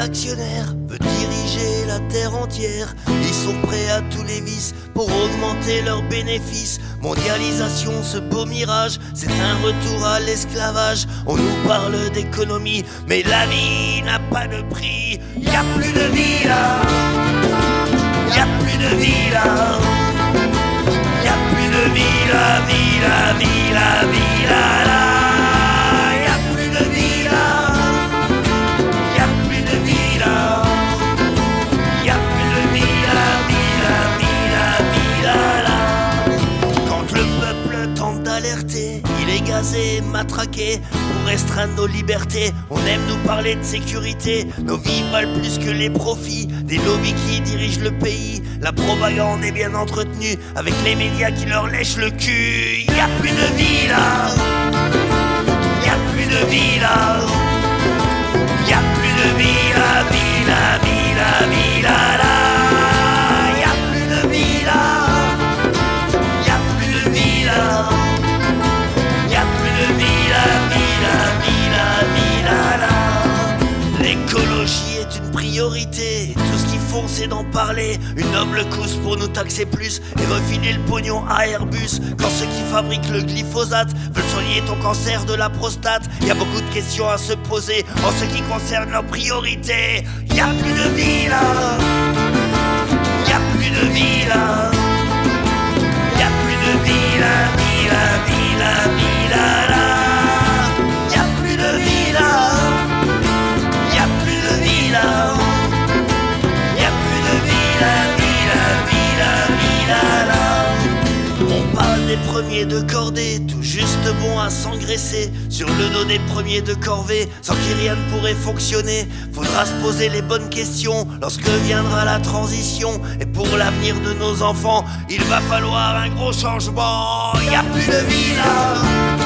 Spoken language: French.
actionnaires veulent diriger la terre entière. Ils sont prêts à tous les vices pour augmenter leurs bénéfices. Mondialisation, ce beau mirage, c'est un retour à l'esclavage. On nous parle d'économie, mais la vie n'a pas de prix. Y a plus de vie là, y a plus de vie là, y a plus de vie là, vie là, vie là, vie là, là. Il est gazé, matraqué pour restreindre nos libertés. On aime nous parler de sécurité. Nos vies valent plus que les profits des lobbies qui dirigent le pays. La propagande est bien entretenue avec les médias qui leur lèchent le cul. Y a plus de vie là, y a plus de vie là, y a plus de vie là, vie là, vie là, vie là, là. Y a plus de vie là, y a plus de vie là. L'écologie est une priorité, tout ce qu'ils font c'est d'en parler. Une noble cause pour nous taxer plus et refiler le pognon à Airbus. Quand ceux qui fabriquent le glyphosate veulent soigner ton cancer de la prostate, y a beaucoup de questions à se poser en ce qui concerne leurs priorités. Y a plus de vie là, y a plus de vie là, y a plus de vie là, vie là, vie là, vie là, là. Des premiers de cordée, tout juste bon à s'engraisser sur le dos des premiers de corvée, sans qui rien ne pourrait fonctionner. Faudra se poser les bonnes questions lorsque viendra la transition. Et pour l'avenir de nos enfants, il va falloir un gros changement. Y a plus de vie là,